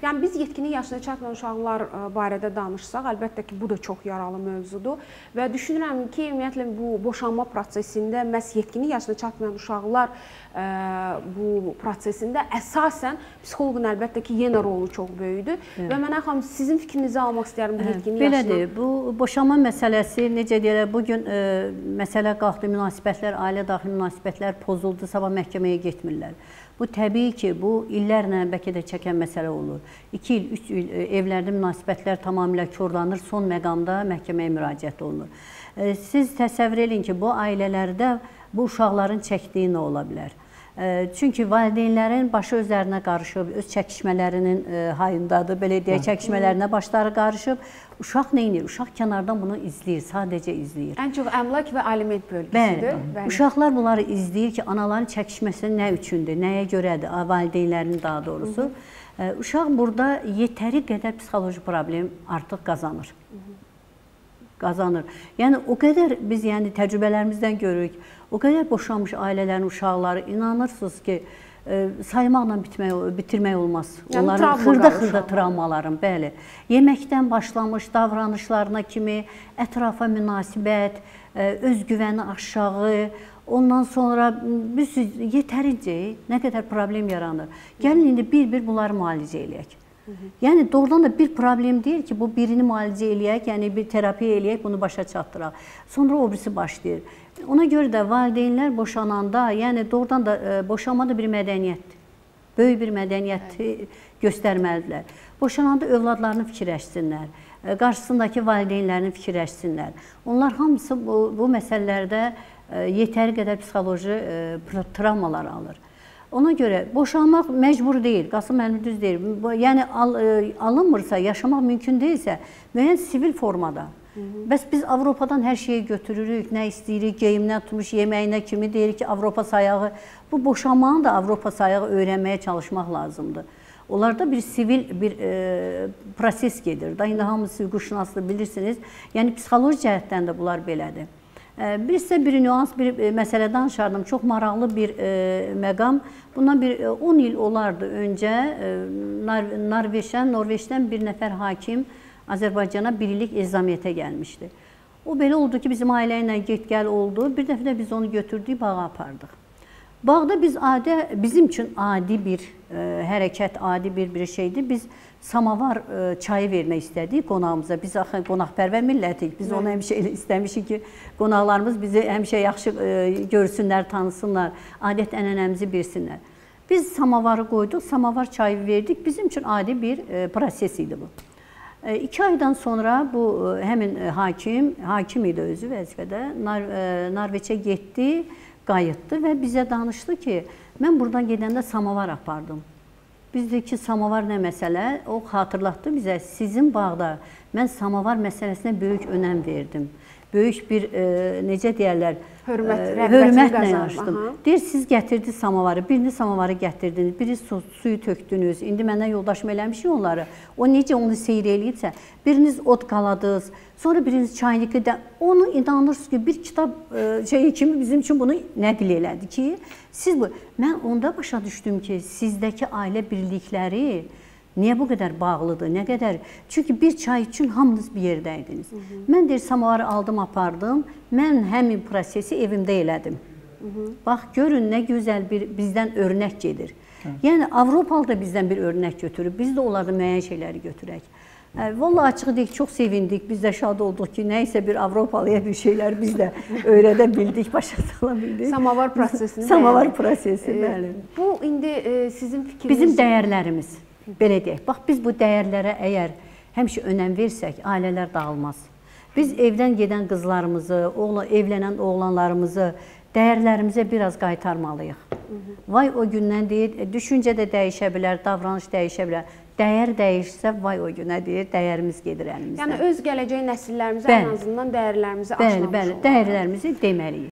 Yəni biz yetkinlik yaşına çatmayan uşaqlar barədə danışsaq, əlbəttə ki, bu da çox yaralı mövzudur və düşünürəm ki, ümumiyyətlə bu boşanma prosesində məhz yetkinlik yaşına çatmayan uşaqlar bu prosesində əsasən psixoloqun əlbəttə ki, yenə rolu çox böyükdür və mənə xanım sizin fikrinizi almaq istəyirəm bu yetkinlik yaşına. Belədir, bu boşanma məsələsi necə deyirlər, bugün məsələ qalxdı, münasibətlər, ailə daxili münasibətlər pozuldu, sabah məhkəməyə getmirlər. Bu təbii ki, bu illərlə bəlkə də çəkən məsələ olur. 2 il, 3 il evlərdə münasibətlər tamamilə korlanır, son məqamda məhkəməyə müraciət olunur. Siz təsəvvür edin ki, bu ailələrdə bu uşaqların çəkdiyi nə ola bilər? Çünki valideynlərin başı özlərinə qarışıb, öz çəkişmələrinin hayındadır, belə deyək, çəkişmələrinə başları qarışıb. Uşaq nə edir? Uşaq kənardan bunu izləyir, sadəcə izləyir. Ən çox əmlak və aliment bölgəsidir. Bəli. Uşaqlar bunları izləyir ki, anaların çəkişməsi nə üçündür, nəyə görədir, valideynlərinin daha doğrusu. Uşaq burada yetəri qədər psixoloji problem artıq qazanır. Yəni o qədər biz təcrübələrimizdən görürük, o qədər boşanmış ailələrin uşaqları inanırsınız ki, saymaqla bitirmək olmaz. Onların xırda-xırda travmaların, bəli. Yeməkdən başlamış davranışlarına kimi, ətrafa münasibət, özgüvəni aşağı, ondan sonra yetərincə nə qədər problem yaranır. Gəlin indi bir-bir bunları müalicə eləyək. Yəni doğrudan da bir problem deyil ki, bu birini müalicə eləyək, yəni bir terapiya eləyək, bunu başa çatdıraq. Sonra o birisi başlayır. Ona görə də valideynlər boşananda, yəni doğrudan da boşanma da bir mədəniyyətdir. Böyük bir mədəniyyəti göstərməlidirlər. Boşananda övladlarını fikirləşsinlər, qarşısındakı valideynlərini fikirləşsinlər. Onlar hamısı bu məsələlərdə yetəri qədər psixoloji travmalar alır. Ona görə boşanmaq məcbur deyil, Qasım müəllim düz deyir. Yəni alınmırsa, yaşamaq mümkün deyilsə, müəyyən sivil formada. Bəs biz Avropadan hər şeyi götürürük, nə istəyirik, geyimdən tutmuş, yeməyinə kimi deyirik ki, Avropa sayağı. Bu boşanmanın da Avropa sayağı öyrənməyə çalışmaq lazımdır. Onlarda bir sivil bir proses gedir. İndi hamısı hüquqşünaslığı bilirsiniz. Yəni psixoloji cəhətdən də bunlar belədir. Bir sizə bir nüans, bir məsələ danışardım. Çox maraqlı bir məqam. Bundan bir 10 il olardı öncə Norveçdən bir nəfər hakim Azərbaycana bir illik ezamiyyətə gəlmişdi. O belə oldu ki, bizim ailə ilə get-gəl oldu. Bir dəfə də biz onu götürdük, bağa apardıq. Bağda bizim üçün adi bir hərəkət, adi bir şeydir. Biz samavar çayı vermək istədik qonağımıza. Biz axı qonaqpərvər millətik. Biz onu həmişə istəmişik ki, qonaqlarımız bizi həmişə yaxşı görsünlər, tanısınlar, adət-ənənəmizi bilsinlər. Biz samavarı qoyduq, samavar çayı verdik. Bizim üçün adi bir proses idi bu. 2 aydan sonra bu həmin hakim idi özü vəzifədə, Norveçə getdi, qayıtdı və bizə danışdı ki, mən buradan gedəndə samavar apardım. Biz dedik ki, samavar nə məsələ? O xatırlatdı bizə, sizin bağda mən samavar məsələsinə böyük önəm verdim. Böyük bir, necə deyərlər, hörmətlə yanaşdım. Deyir, siz gətirdiniz samavarı, birini samavarı gətirdiniz, biri suyu tökdünüz. İndi məndən yoldaşım eləmişik onları. O necə onu seyr eləyibsə, biriniz od qaladınız, sonra biriniz çaynikdə. Onu inanırsınız ki, bir kitab kimi bizim üçün bunu nəql elədi ki, siz bu. Mən onda başa düşdüm ki, sizdəki ailə birlikləri niyə bu qədər bağlıdır, nə qədər? Çünki bir çay üçün hamınız bir yerdəydiniz. Mən deyir, samavarı aldım, apardım. Mən həmin prosesi evimdə elədim. Bax, görün, nə gözəl bir bizdən örnək gedir. Yəni, Avropalı da bizdən bir örnək götürüb. Biz də onlardan müəyyən şeyləri götürək. Vallahi açıq deyik, çox sevindik. Biz də şad olduq ki, nəysə bir Avropalıya bir şeylər biz də öyrədə bildik, başa sala bildik. Samavar prosesini. Samavar prosesi, bəli. Bu, indi sizin fikriniz... Bizim dəyərlərimiz. Belə deyək, bax, biz bu dəyərlərə əgər həmişə önəm versək, ailələr dağılmaz. Biz evdən gedən qızlarımızı, evlənən oğlanlarımızı, dəyərlərimizə biraz qaytarmalıyıq. Vay o gündən deyir, düşüncə də dəyişə bilər, davranış dəyişə bilər. Dəyər dəyişsə, vay o günə deyir, dəyərimiz gedir əlimizdən. Yəni, öz gələcək nəsillərimizə ən azından dəyərlərimizi aşmamış olmalı. Bəli, dəyərlərimizi deməliyik.